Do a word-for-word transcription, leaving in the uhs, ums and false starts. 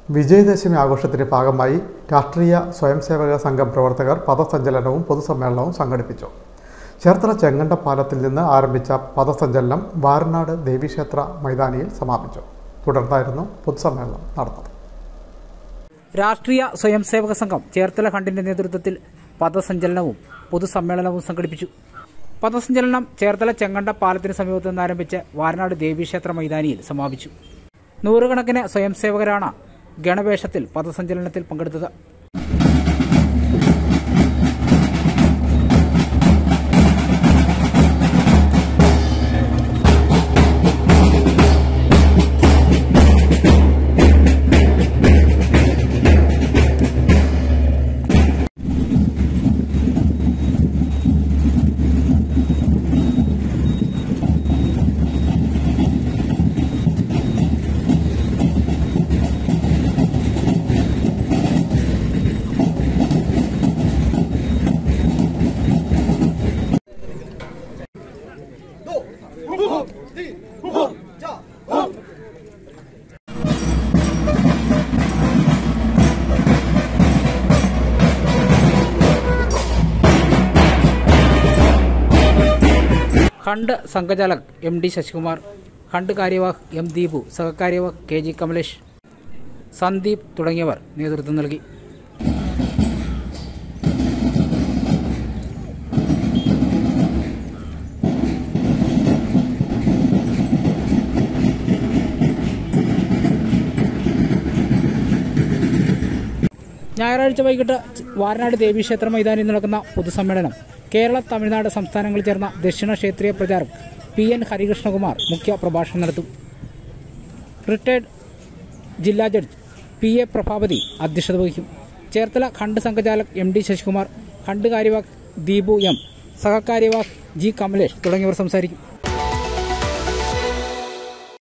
വിജയദശമി ആഘോഷത്തിന്റെ ഭാഗമായി രാഷ്ട്രീയ സ്വയംസേവക സംഘം പ്രവർത്തകർ പഥസഞ്ചലനവും പൊതുസമ്മേളനവും സംഘടിപ്പിച്ചു. ചേർത്തല ചെങ്ങണ്ടപാലത്തിൽ നിന്ന് ആരംഭിച്ച പഥസഞ്ചലനം വാരനാട് ദേവീക്ഷേത്ര മൈതാനിയിൽ സമാപിച്ചു. തുടർന്നായിരുന്നു പൊതുസമ്മേളനം നടന്നത്. രാഷ്ട്രീയ സ്വയംസേവക സംഘം ചേർത്തല ഖണ്ഡിന്റെ നേതൃത്വത്തിൽ പഥസഞ്ചലനവും പൊതുസമ്മേളനവും സംഘടിപ്പിച്ചു. പഥസഞ്ചലനം ചേർത്തല ചെങ്ങണ്ടപാലത്തിന് സമീപത്ത് നിന്ന് ആരംഭിച്ച് വാരനാട് ദേവീക്ഷേത്ര മൈതാനിയിൽ സമാപിച്ചു. നൂറുകണക്കിന് സ്വയംസേവകരാണ് ഗണവേഷത്തിൽ പഥസഞ്ചലനത്തിൽ പങ്കെടുത്തത്. ഖണ്ഡ് സംഘചാലക് എം ഡി ശശികുമാർ, ഖണ്ഡ് കാര്യവാഹ് എം ദീപു, സഹകാര്യവാഹ് കെ ജി കമലേഷ്, സന്ദീപ് തുടങ്ങിയവർ നേതൃത്വം നൽകി. ഞായറാഴ്ച വൈകിട്ട് വാരനാട് ദേവീക്ഷേത്ര മൈതാനിയിൽ നടക്കുന്ന പൊതുസമ്മേളനം കേരള, തമിഴ്നാട് സംസ്ഥാനങ്ങളിൽ ചേർന്ന ദക്ഷിണ ക്ഷേത്രീയ പ്രചാരക് പി എൻ ഹരികൃഷ്ണകുമാർ മുഖ്യ പ്രഭാഷണം നടത്തും. റിട്ടയർഡ് ജില്ലാ ജഡ്ജ് പി എ പ്രഭാവതി അധ്യക്ഷത വഹിക്കും. ചേർത്തല ഖണ്ഡ് സംഘചാലക് എം ഡി ശശികുമാർ, ഖണ്ഡ് കാര്യവാഹ് ദീപു എം, സഹകാര്യവാഹ് ജി കമലേഷ് തുടങ്ങിയവർ സംസാരിക്കും.